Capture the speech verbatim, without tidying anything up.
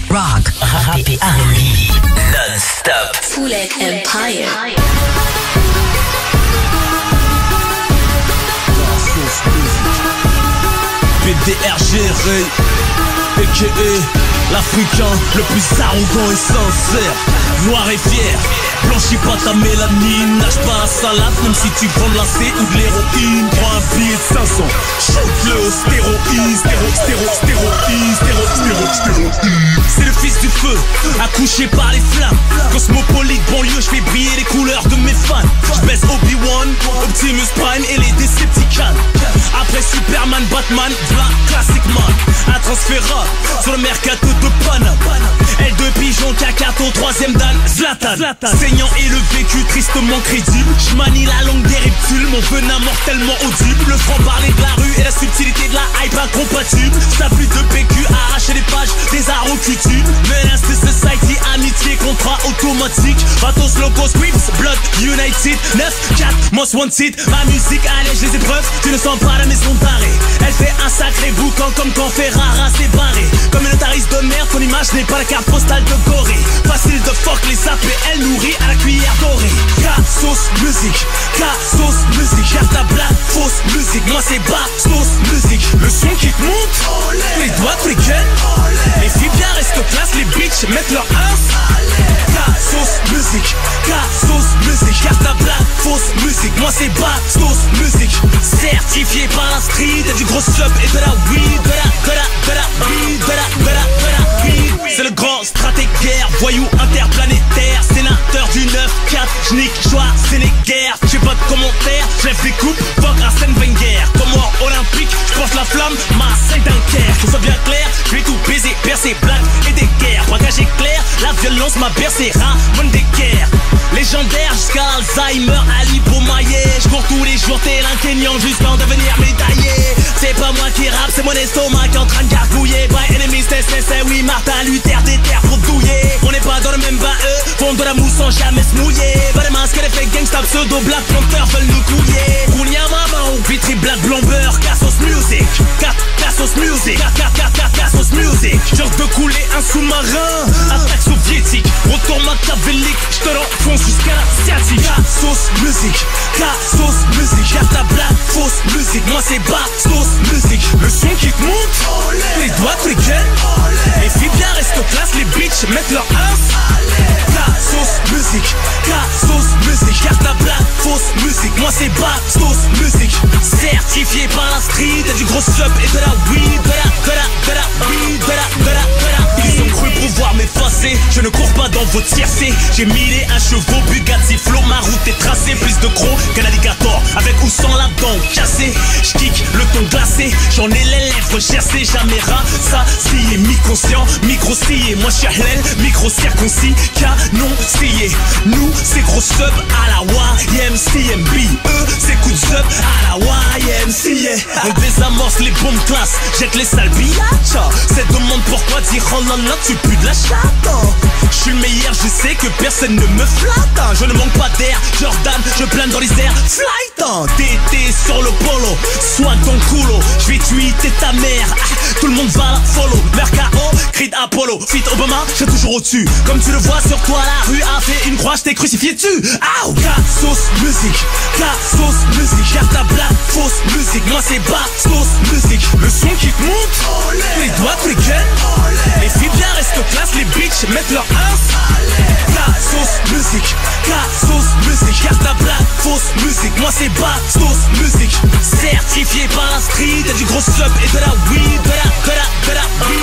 rock, rap et R and B non-stop. Foulek Empire. P D R G, Ray, a k a l'Africain le plus arrogant et sincère. Noir et fier, blanchis pas ta mélanine, nage pas la salade, même si tu prends de la C ou de l'héroïne. Prends un billet de cinq cents, shoot-le au stéroïde, stéro, stéro, stéroïde, stéro, stéro, stéroïde. C'est le fils du feu, accouché par les flammes. Cosmopolite, banlieue, je fais briller les couleurs de mes fans. Je baisse Obi-Wan, Optimus Prime et les Decepticons. Après Superman, Batman, v'là classic man. Intransférable sur le mercato de Paname. L deux pigeons, cacato, troisième dan, Zlatan. Saignant et le vécu tristement crédible. J'manie la langue des reptiles, mon venin mortellement audible. Le franc-parler de la rue et la subtilité de la hype incompatible. Ça plus de P Q, arracher les pages des arts coutumes. Menace de society, amitié, contrat automatique. Vatos, locos, Crips, Blood, United. neuf quatre, Most Wanted. Ma musique allège les épreuves, tu ne sens pas la maison d'arrêt. Elle fait un sacré boucan comme quand Ferrara s'est barré. Comme une notariste de merde, ton image n'est pas la carte postale de Gorée. Facile de fuck les sapes et elle nourrit à la cuillère dorée. K-sauce musique, K-sauce musique. Y'a ta blague, fausse musique. Moi c'est bas, sauce musique. Le son qui te monte, les doigts tous les gueules. Les filles bien restent classe, les bitches mettent leur ins. K-sauce musique, K-sauce musique. Y'a ta blague, fausse musique. Moi c'est bas, sauce musique. Certifié par la street, et du gros sub et de la weed, de la, de la, de la weed, de la, de la, de la weed. C'est le grand stratègue guerre, voyou interplanétaire, sénateur du neuf quatre, j'nique, joie, Sénéguerre. J'ai pas de commentaires, j'lève des coupes, fuck Arsène Wenger. Comme moi olympique, j'porte la flamme, Marseille Dunkerque. Tout soit bien clair, j'vais tout baiser, percer, blagues et des guerres. Braquage éclair, la violence m'a bercé, Ramon des guerres. Légendaire jusqu'à Alzheimer, Ali Beaumaillet. J'cours tous les jours tel un Kenyan jusqu'à en devenir médaillé. C'est pas moi qui rappe, c'est mon estomac qui est en train de gargouiller. By enemies, c'est c'est oui, Martin Luther, des terres pour douiller. On n'est pas dans le même bain, eux font de la mousse sans jamais se mouiller. Pas de masque, les fake gangsta pseudo Black Panther veulent nous couiller. Kounia maman ou vitri black blomber, Cassos music, Cassos music, Cassos music. Genre de couler un sous-marin, attaque soviétique, retour machiavélique, j'te l'enfonce jusqu'à la sciatique. Cassos music, Cassos music. Y'a ta blague, fausse musique, moi c'est bas, sauce musique. Le son qui te monte, les doigts tous les gueules. Les filles bien restent classe, les bitches mettent leur ins. Cassos musique, Cassos musique. Y'a ta blague, fausse musique, moi c'est bas, sauce musique. Certifié par la street, et du gros sub et de la weed, de la, de la, de la weed, de la, de la, de la. Ils ont cru pouvoir m'effacer, je ne cours pas dans vos tiercés. J'ai mille et un chevaux, Bugatti Flow, ma route est tracée. Plus de crocs qu'un alligator, avec ou sans la dent cassée. J'kick le ton glacé, j'en ai les lèvres gercées. Jamais rat, ça, scié, mi-conscient, micro-scié. Moi j'suis Helen, micro-circoncis, canon scié. Nous, c'est gros sub à la Y M C M B. Eux, c'est coup de sub à la Y M C A. On désamorce les bombes classe, jette les sales biatchas. Cette demande pourquoi dire oh non non, tu pues de la chatte. J'suis le meilleur, je sais que personne ne me flatte. Je ne manque pas d'air, Jordan, je plane dans les airs. Flight, t'étais sur le polo, soit ton coulo. J'vais tweeter ta mère, ah, tout le monde va la follow. Mercao, cri d'Apollo, fit Obama, j'ai toujours au-dessus. Comme tu le vois sur toi, la rue a fait une croix, j't'ai crucifié dessus. Aouh, Cassos musique, Cassos musique. Y'a ta blague, fausse musique, moi c'est bas, sauce musique. Le son qui te monte, les doigts tous les gueules. Les filles bien restent classe, les bitches mettent leur ins. Cassos musique, Cassos musique. Y'a ta blague, fausse musique, moi c'est bas, sauce musique. Certifié par la street, et du gros sub et de la weed, de la, de la, de la weed.